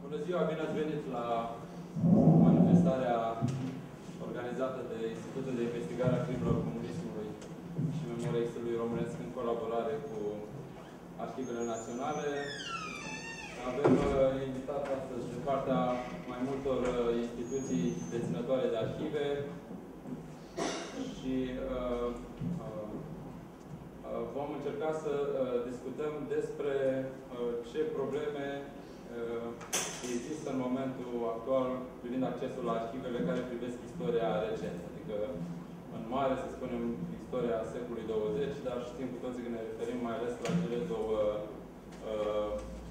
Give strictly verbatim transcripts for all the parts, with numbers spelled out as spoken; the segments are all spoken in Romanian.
Bună ziua, bine ați venit la manifestarea organizată de Institutul de Investigare a Crimelor Comunismului și Memoria Istoriei Românesc în colaborare cu Arhivele Naționale. Avem uh, invitat astăzi din partea mai multor uh, instituții deținătoare de arhive și uh, uh, uh, vom încerca să uh, discutăm despre uh, ce probleme uh, există în momentul actual privind accesul la arhivele care privesc istoria recentă. Adică, în mare, să spunem, istoria secolului douăzeci, dar știm cu toții că ne referim mai ales la cele două uh,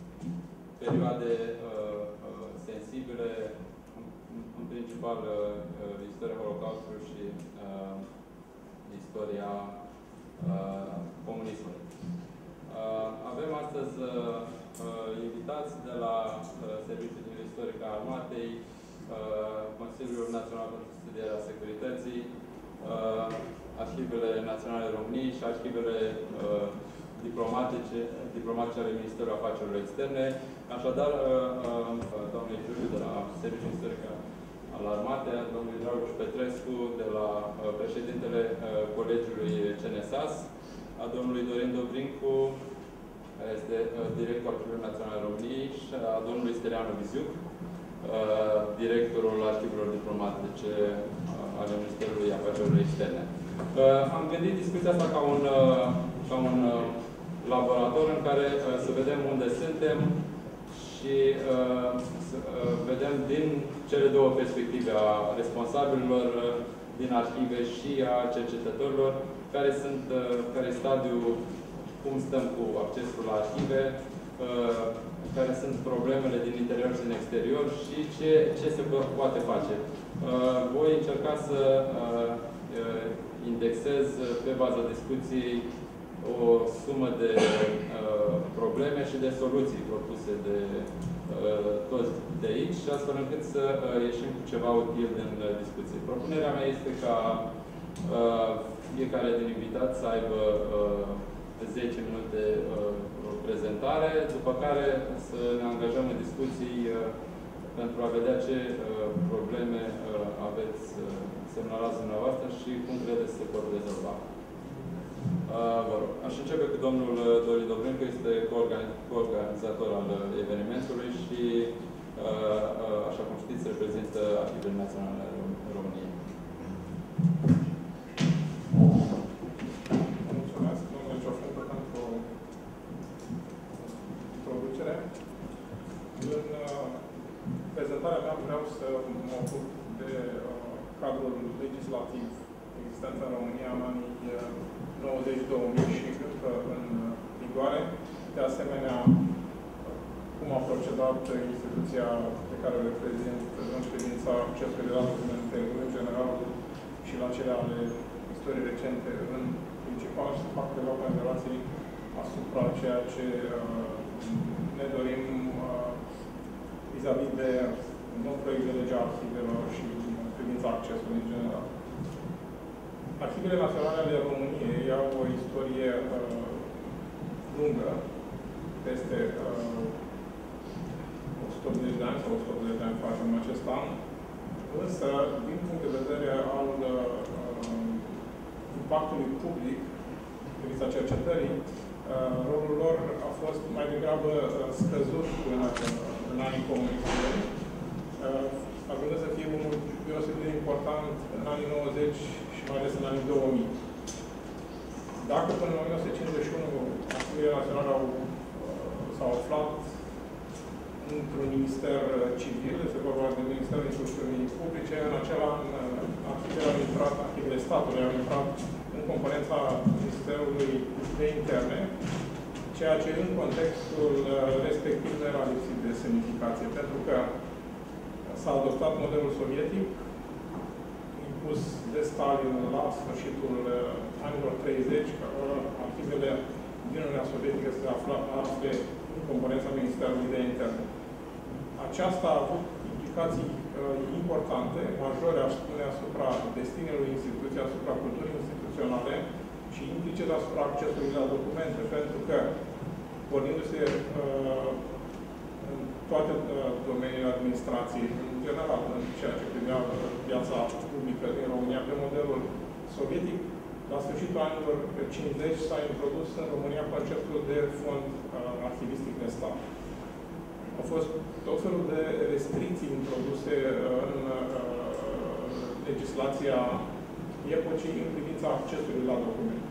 perioade uh, uh, sensibile, în, în principal uh, istoria Holocaustului și uh, istoria uh, comunismului. Uh, avem astăzi uh, uh, invitați de la uh, Serviciul Istoric al Armatei, uh, Consiliul Național pentru Studierea Securității, uh, Arhivele Naționale României și Arhivele uh, diplomatice, diplomatice ale Ministerului Afacerilor Externe. Așadar, uh, uh, domnului Giuliu de la Serviciul Istoric al Armatei, domnului Dragoș Petrescu de la uh, președintele uh, Colegiului C N S A S, a domnului Dorin Dobrincu, care este uh, directorul Arhivelor Naționale României, și a domnului Stelianu Viziuc, uh, directorul Arhivelor Diplomatice uh, ale Ministerului Afacerilor Externe. Uh, am gândit discuția asta ca un, uh, ca un uh, laborator în care uh, să vedem unde suntem și uh, să uh, vedem din cele două perspective, a responsabililor uh, din arhive și a cercetătorilor, care sunt, uh, care e stadiul, cum stăm cu accesul la arhive, uh, care sunt problemele din interior și din exterior și ce, ce se poate face. Uh, voi încerca să uh, uh, indexez pe baza discuției o sumă de uh, probleme și de soluții propuse de uh, toți de aici, astfel încât să uh, ieșim cu ceva util din uh, discuție. Propunerea mea este ca uh, fiecare din invitați să aibă uh, zece minute uh, prezentare, după care să ne angajăm în discuții uh, pentru a vedea ce uh, probleme uh, aveți uh, semnalați dumneavoastră și cum credeți să se pot rezolva. Uh, vă rog. Aș începe cu domnul Dorin Dobrincu, este coorganizator al evenimentului și, uh, uh, așa cum știți, reprezintă Arhivele Naționale ale României. Mulțumesc, domnule Ciofencu, pentru introducere. În uh, prezentarea mea vreau să mă ocup de uh, cadrul legislativ existent în România în anii nouăzeci două mii și încă în vigoare. De asemenea, cum a procedat instituția pe care o reprezint în privința accesului la documente în general și la cele ale istoriei recente în principal, și să fac câteva ponderații asupra ceea ce uh, ne dorim uh, vis-a-vis -vis de nou proiect de lege a arhivelor și în privința accesului în general. Arhivele Naționale ale României au o istorie uh, lungă, peste uh, o sută optzeci de ani sau o sută optzeci de ani facem în acest an, însă, din punct de vedere al uh, impactului public, în privința cercetării, uh, rolul lor a fost mai degrabă uh, scăzut în, în anii comunismului, uh, ajungând să fie unul deosebit de important în anii nouăzeci și mai ales în anii două mii. Dacă până în o mie nouă sute cincizeci și unu Arhivele Naționale au, s-au aflat într-un minister civil, este vorba de Ministerul Instrucțiunii Publice, în acela arhivele au intrat, arhivele statului au intrat în componența Ministerului de Interne, ceea ce în contextul respectiv nu era lipsit de semnificație, pentru că s-a adoptat modelul sovietic, impus de Stalin la sfârșitul anilor treizeci, că arhivele din Uniunea Sovietică se află în componența Ministerului de Interne. Aceasta a avut implicații uh, importante, majore, aș spune, asupra destinului instituției, asupra culturii instituționale și implicit asupra accesului la documente, pentru că, pornindu-se uh, toate uh, domeniile administrației, în general, în ceea ce privea viața publică din România, pe modelul sovietic. La sfârșitul anilor cincizeci s-a introdus în România conceptul de fond uh, arhivistic de stat. Au fost tot felul de restricții introduse uh, în uh, legislația epocii în privința accesului la documente.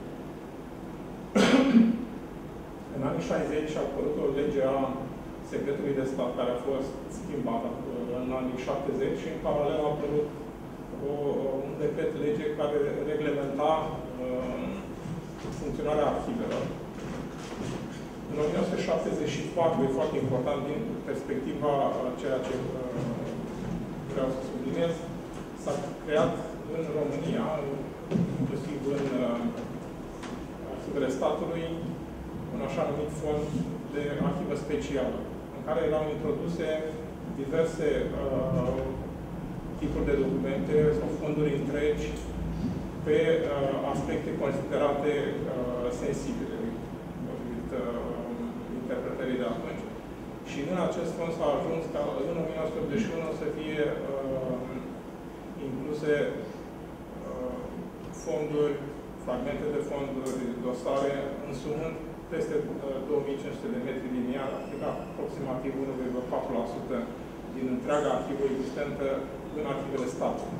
În anii șaizeci a apărut o lege a secretului de stat care a fost schimbată în anii șaptezeci și în paralel a apărut o, un decret lege care reglementa uh, funcționarea arhivelor. În o mie nouă sute șaptezeci și patru, e foarte important din perspectiva ceea ce uh, vreau să subliniez, s-a creat în România, inclusiv în uh, arhivele statului, un așa numit fond de arhivă specială, în care erau introduse diverse uh, tipuri de documente sau fonduri întregi pe uh, aspecte considerate uh, sensibile, potrivit uh, interpretării de atunci. Și în acest fond s-a ajuns ca în o mie nouă sute optzeci și unu să fie uh, incluse uh, fonduri, fragmente de fonduri, dosare, însumând peste uh, două mii cinci sute de metri liniari, adică aproximativ unu virgulă patru la sută din întreaga arhivă existentă în arhivele statului.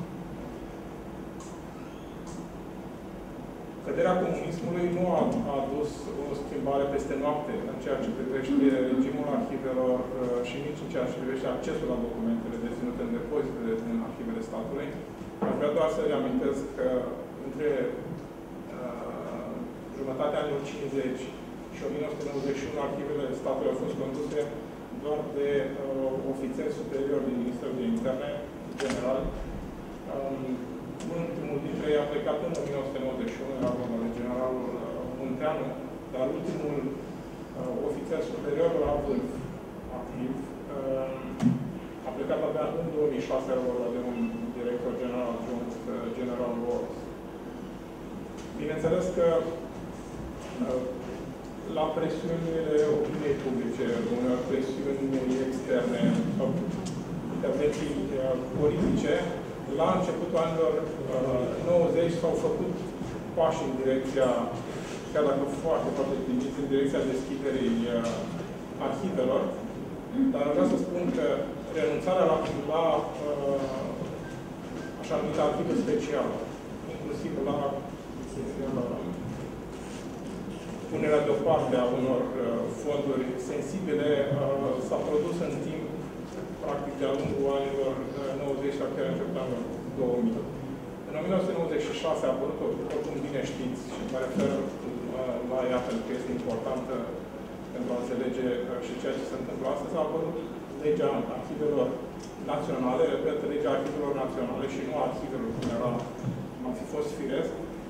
Căderea comunismului nu a adus o schimbare peste noapte în ceea ce privește regimul arhivelor și nici în ceea ce privește accesul la documentele deținute în depozitele din arhivele statului. Aș vrea doar să reamintesc că între uh, jumătatea anilor cincizeci și o mie nouă sute nouăzeci și unu arhivele statului au fost conduse doar de uh, ofițeri superiori din Ministerul de Interne, general. Um, Ultimul dintre ei a plecat în o mie nouă sute nouăzeci și unu, era vorba de generalul uh, Munteanu, dar ultimul uh, ofițer superior la vârf activ uh, a plecat abia în două mii șase, era vorba de un director general adjunct, uh, general Ross. Bineînțeles că uh, la presiunile opiniei publice, unor presiuni externe sau intervenții uh, politice, la începutul anilor uh, nouăzeci s-au făcut pași în direcția, chiar dacă foarte, foarte timiți, în direcția deschiderii uh, arhivelor, dar vreau să spun că renunțarea la, la uh, așa numită arhivă specială, inclusiv la uh, punerea deoparte a unor uh, fonduri sensibile, uh, s-a produs în timp practic de-a lungul anilor nouăzeci sau chiar început anilor două mii. În o mie nouă sute nouăzeci și șase a apărut, oricum bine știți, și mă refer la ea pentru că este importantă pentru a înțelege și ceea ce se întâmplă astăzi, a apărut legea arhivelor naționale, repet, legea arhivelor naționale și nu arhivelor, cum era, ar fi fost firesc.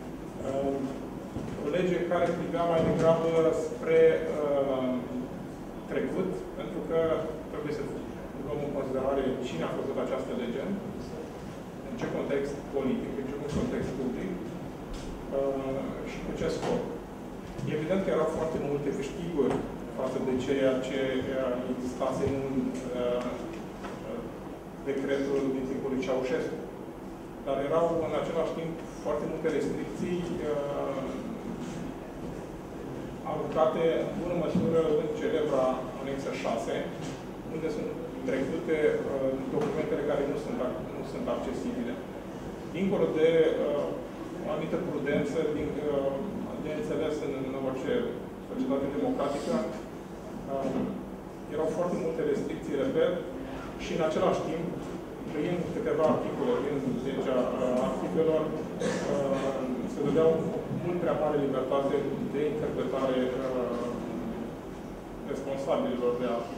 O lege care privea mai degrabă spre uh, trecut, pentru că trebuie să luăm în considerare cine a făcut această lege, în ce context politic, în ce context public uh, și cu ce scop. Evident că erau foarte multe câștiguri față de ceea ce existase în uh, decretul din timpul lui Ceaușescu. Dar erau în același timp foarte multe restricții uh, aruncate în bună măsură în celebra anexă șase, unde sunt trecute uh, documentele care nu sunt, nu sunt accesibile. Dincolo de uh, o anumită prudență, din, uh, de înțeles în, în orice societate democratică, uh, erau foarte multe restricții, repet, și în același timp, prin câteva articole din legea uh, arhivelor, uh, se dădeau mult prea mare libertate de interpretare uh, responsabililor de arhive.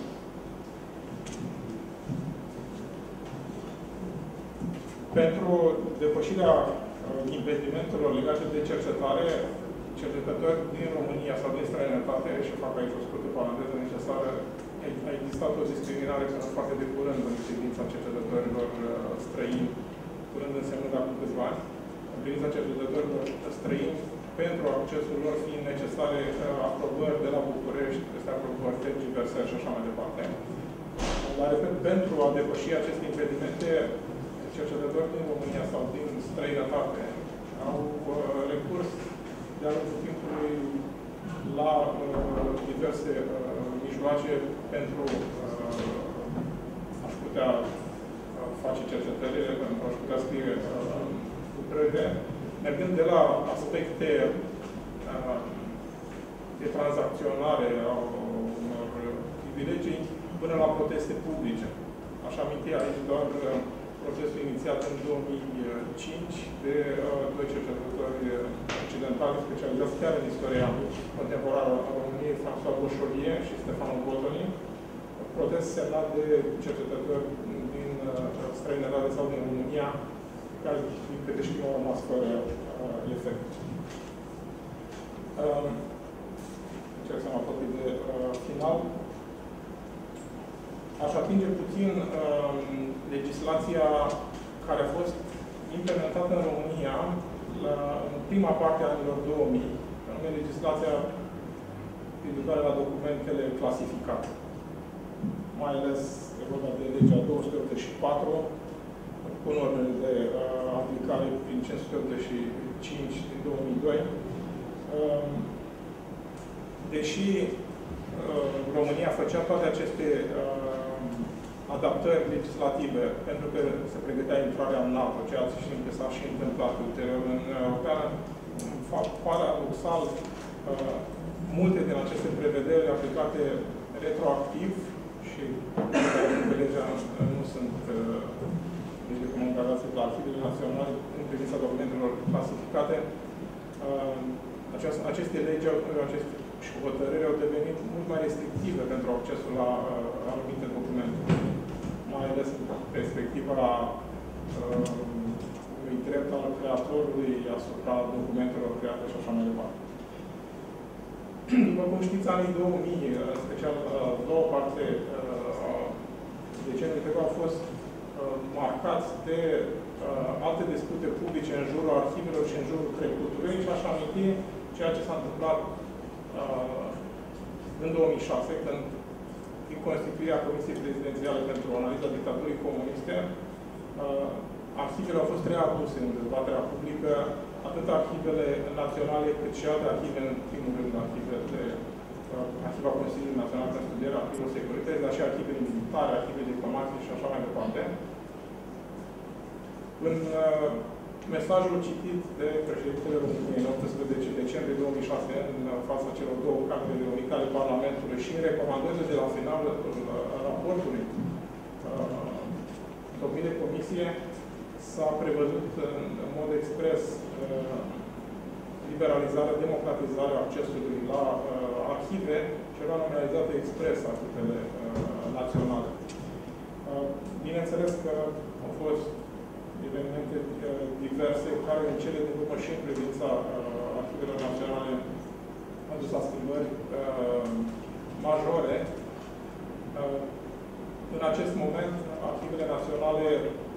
Pentru depășirea impedimentelor legate de cercetare, cercetători din România sau din străinătate, și fac aici o scurtă paranteză necesară, a existat o discriminare până foarte de curând în privința cercetătorilor străini, curând însemnând acum câțiva ani, în privința cercetătorilor străini, pentru accesul lor fiind necesare aprobări de la București, peste aprobări tergiversări și așa mai departe. Dar, repet, pentru a depăși aceste impedimente, cercetători din România sau din străinătate au uh, recurs de-a lungul timpului la uh, diverse uh, mijloace pentru uh, a-și putea uh, face cercetările, pentru a-și putea scrie uh, lucrările, mergând de la aspecte uh, de tranzacționare a unor privilegii până la proteste publice. Aș aminti aici doar uh, procesul inițiat în două mii cinci de uh, doi cercetători occidentali specializați chiar în istoria contemporană a României, François Boșolie și Stefano Botoni, protest semnat de cercetători din uh, străinătate sau din România, care, din câte știm, au rămas fără uh, efect. Um, încerc să mă apropii de uh, final. Aș atinge puțin uh, legislația care a fost implementată în România la, în prima parte a anilor două mii, anume legislația privitoare la documentele clasificate. Mai ales e vorba de legea două sute optzeci și patru, cu normele de uh, aplicare prin cinci sute optzeci și cinci din două mii doi. Uh, deși uh, România făcea toate aceste uh, adaptări legislative, pentru că se pregătea intrarea în NATO, ceea ce știm că s-a și întâmplat ulterior în Uniunea Europeană. În fapt, paradoxal, uh, multe din aceste prevederi aplicate retroactiv și că legea nu sunt nici de recomandate la arhivele naționale în privința documentelor clasificate. Uh, aceast, aceste legi, aceste și hotărâri au devenit mult mai restrictive pentru accesul la uh, anumite documente, mai ales în perspectiva uh, unui drept al creatorului asupra documentelor create și așa mai departe. După cum știți, anii două mii, în special uh, doua parte uh, a deceniului trecut, au fost uh, marcați de uh, alte dispute publice în jurul arhivelor și în jurul trecutului și aș aminti ceea ce s-a întâmplat uh, în două mii șase, când prin constituirea Comisiei Prezidențiale pentru Analiza Dictaturii Comuniste, uh, arhivele au fost readuse în dezbaterea publică, atât arhivele naționale, cât și alte arhive, în primul rând arhivele, uh, Arhiva Consiliului Național pentru Studierea Arhivelor Securității, dar și arhivele militare, arhivele diplomatice și așa mai departe. În uh, mesajul citit de președintele României în optsprezece decembrie două mii șase în fața celor două camere de unite ale Parlamentului și în recomandările de la finalul raportului uh, domnului de comisie, s-a prevăzut în, în mod expres uh, liberalizarea, democratizarea accesului la uh, arhive și era nominalizată expres arhivele uh, naționale. Uh, bineînțeles că au fost evenimente uh, diverse care în cele din urmă și în privința uh, arhivelor naționale au dus la schimbări uh, majore. Uh, în acest moment, arhivele naționale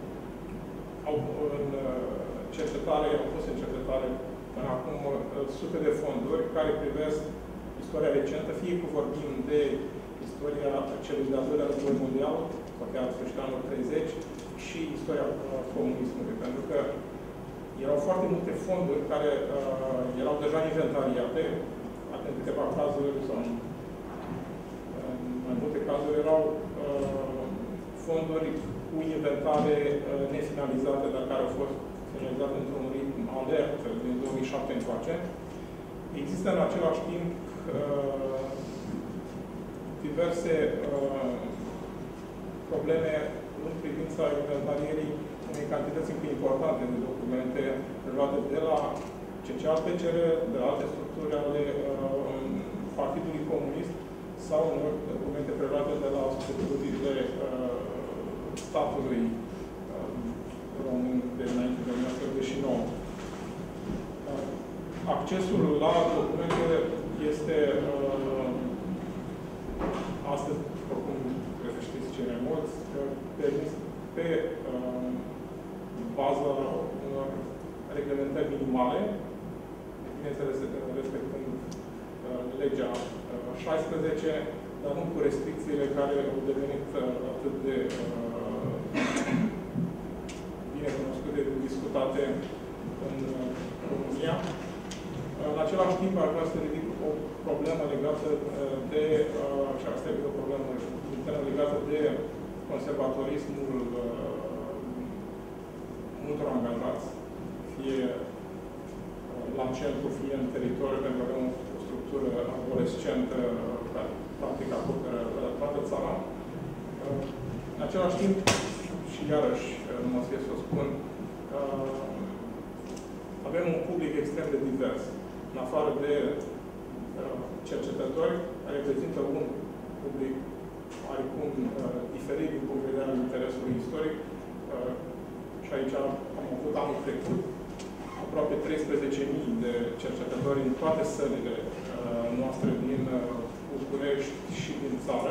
au în cercetare, au fost în cercetare până acum sute de fonduri care privesc istoria recentă, fie că vorbim de istoria celui de-al doilea război mondial, sau chiar sfârșitul anilor treizeci, și istoria comunismului. Pentru că erau foarte multe fonduri care uh, erau deja inventariate, în câteva cazuri, sau în, în mai multe cazuri, erau uh, fonduri cu inventare uh, nefinalizate, dar care au fost finalizate într-un ritm alert din două mii șapte încoace. Există în același timp uh, diverse uh, probleme în privința inventarierii unei cantități încă importante de documente preluate de la C C A P C R, de la alte structuri ale uh, Partidului Comunist sau unor documente preluate de la structurile uh, statului uh, român de înainte de o mie nouă sute optzeci și nouă. Uh, accesul la documente este uh, astăzi, oricum, cred că știți cei mai mulți, permis pe uh, baza unor reglementări minimale, bineînțeles, respectând uh, legea uh, șaisprezece, dar nu cu restricțiile care au devenit uh, atât de în România. În același timp, aș vrea să ridic o problemă legată de, și asta e o problemă internă legată de conservatorismul multor angajați, fie la centru, fie în teritoriu, pentru că avem o structură adolescentă care practic acoperă toată țara. În același timp, și iarăși, nu mă să o spun, avem un public extrem de divers. În afară de cercetători, care reprezintă un public oarecum diferit din punct de vedere al interesului istoric. Și aici am avut anul trecut aproape treisprezece mii de cercetători în toate sălile noastre din București și din țară.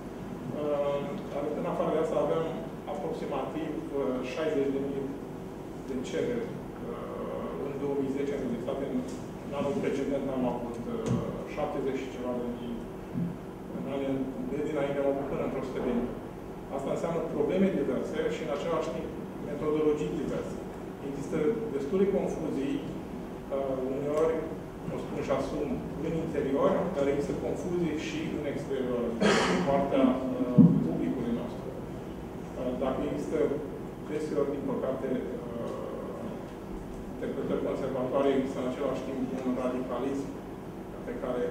În afară de asta avem aproximativ șaizeci de mii de cereri. În două mii zece am înregistrat, în anul precedent am avut șaptezeci și ceva de mii. În anii de dinainte am avut până într-o sută de mii. Asta înseamnă probleme diverse și în același timp metodologii diverse. Există destule confuzii, uneori, o spun și asum, în interior, dar există confuzii și în exterior, în partea publicului nostru. Dacă există deseori, din păcate, interpretări conservatoare, există în același timp un radicalism pe care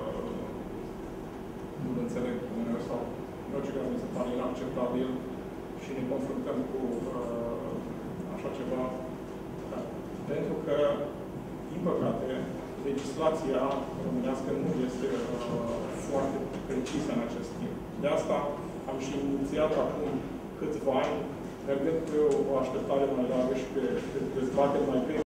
nu-l înțeleg uneori sau în orice caz mi se pare inacceptabil și ne confruntăm cu așa ceva. Pentru că, din păcate, legislația românească nu este foarte precisă în acest timp. De asta am și inițiat acum câțiva ani, mergând pe o așteptare mai largă și pe dezbateri mai vechi,